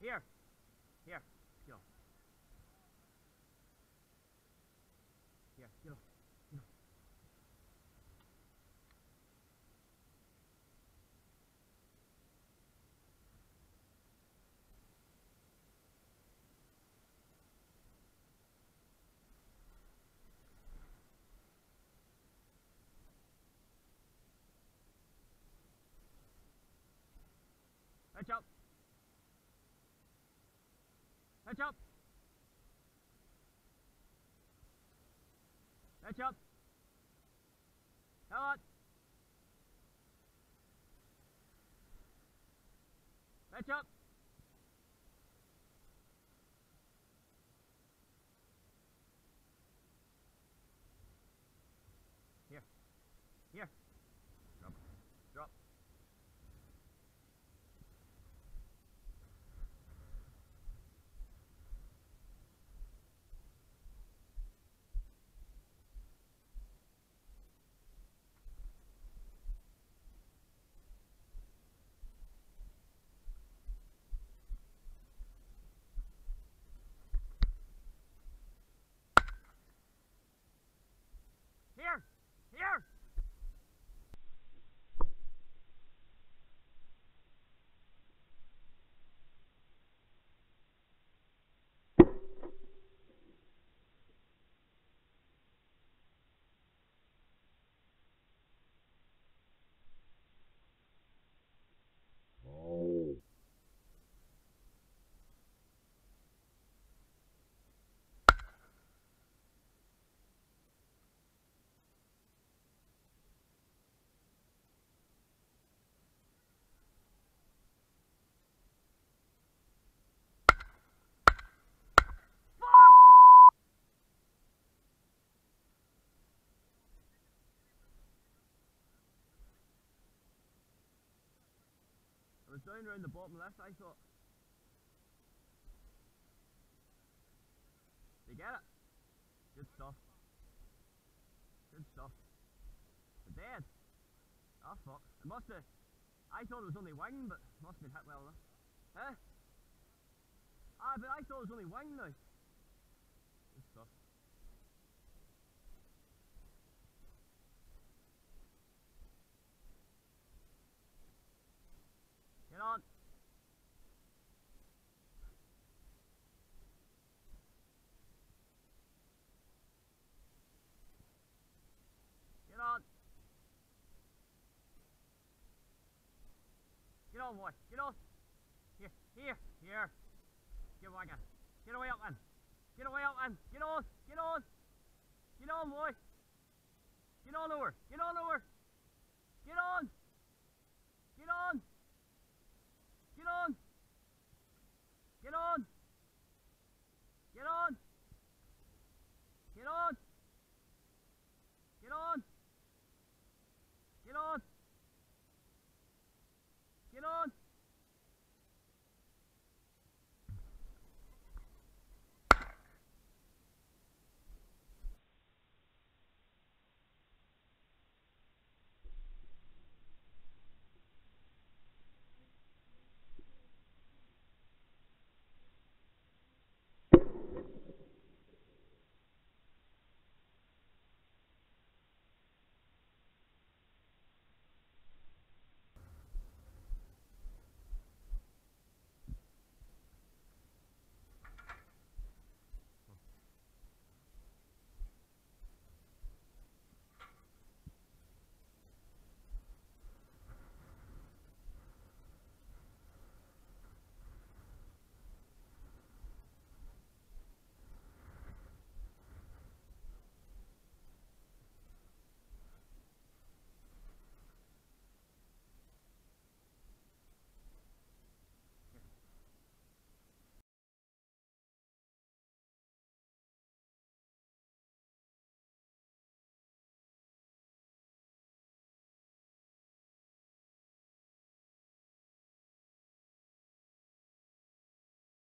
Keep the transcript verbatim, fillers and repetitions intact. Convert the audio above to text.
Here. Here. Get off. Here. Get off. Get off. Head up. Head up. Head up. Come on. Head up. Here. Here. Drop. Drop. Here! Here! I was down around the bottom of this, I thought. Did you get it? Good stuff. Good stuff. It's dead. Oh fuck. It must have. I thought it was only wing, but it must have been hit well enough. Huh? Ah, but I thought it was only wing now. Good stuff. Get on. Get on. Get on, boy. Get on. Here, here, here. Get away again. Get away up, man. Get away up, man. Get on. Get on. Get on, boy. Get on over. Get on over. Get on. Get on. Get on! Get on! Get on!